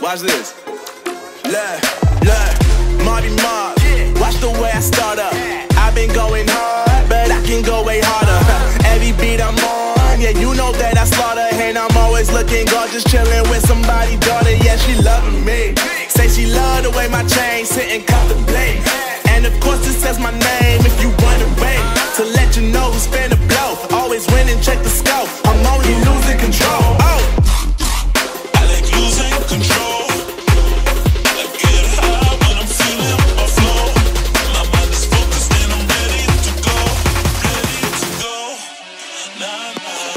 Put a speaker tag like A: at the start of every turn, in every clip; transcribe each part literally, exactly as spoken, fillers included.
A: Watch this. Look, look, Marty Mark. Watch the way I start up. I've been going hard, but I can go way harder. Every beat I'm on, yeah, you know that I slaughter. And I'm always looking gorgeous, chilling with somebody's daughter. Yeah, she loving me. Say she love the way my chain sit and contemplate. And of course it says my name if you wanna wait. To let you know who's finna blow. Always winning, check the scope. I'm only losing control. Oh,
B: I like losing control. I get high when I'm feeling my flow. My mind is focused and I'm ready to go. Ready to go. Nah, nah.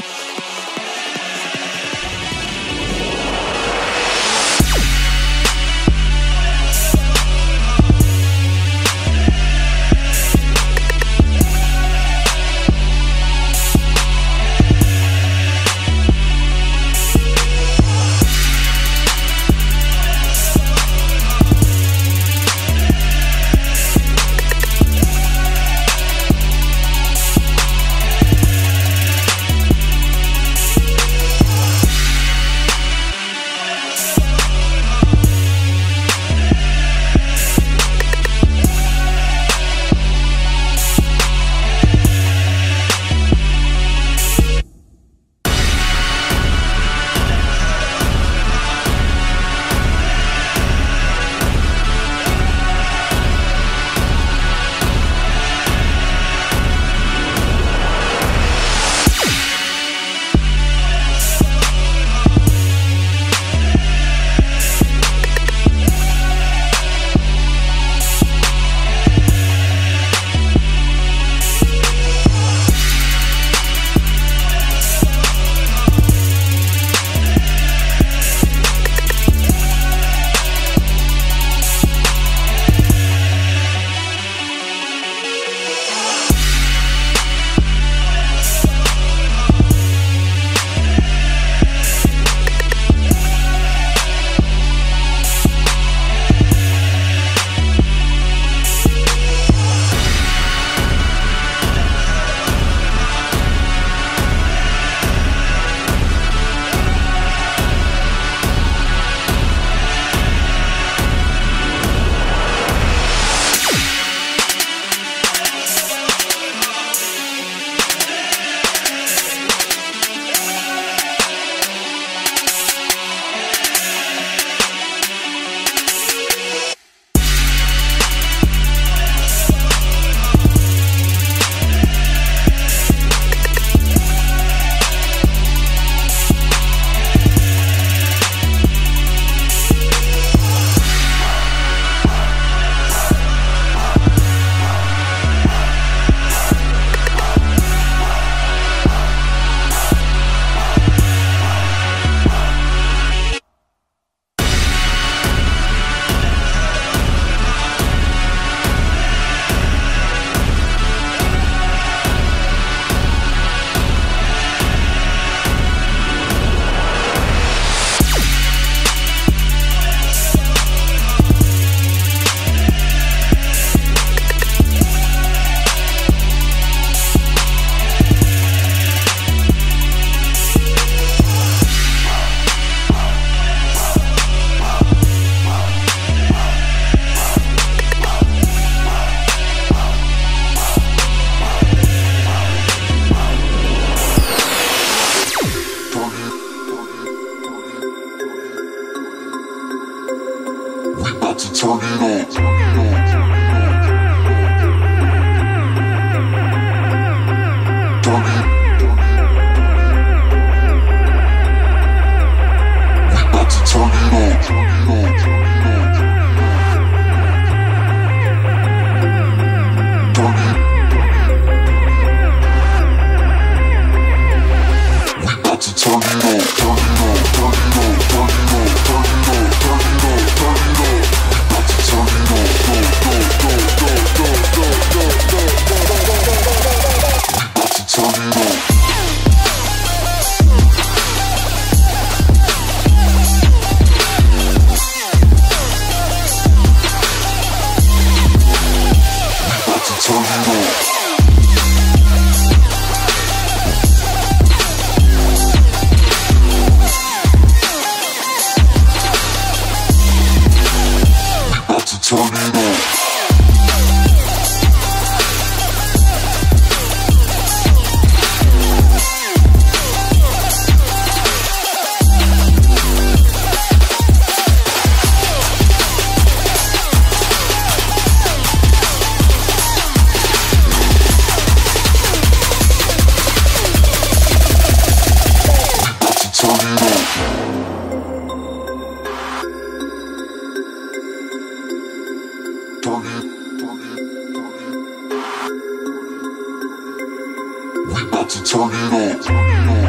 B: about to turn it up.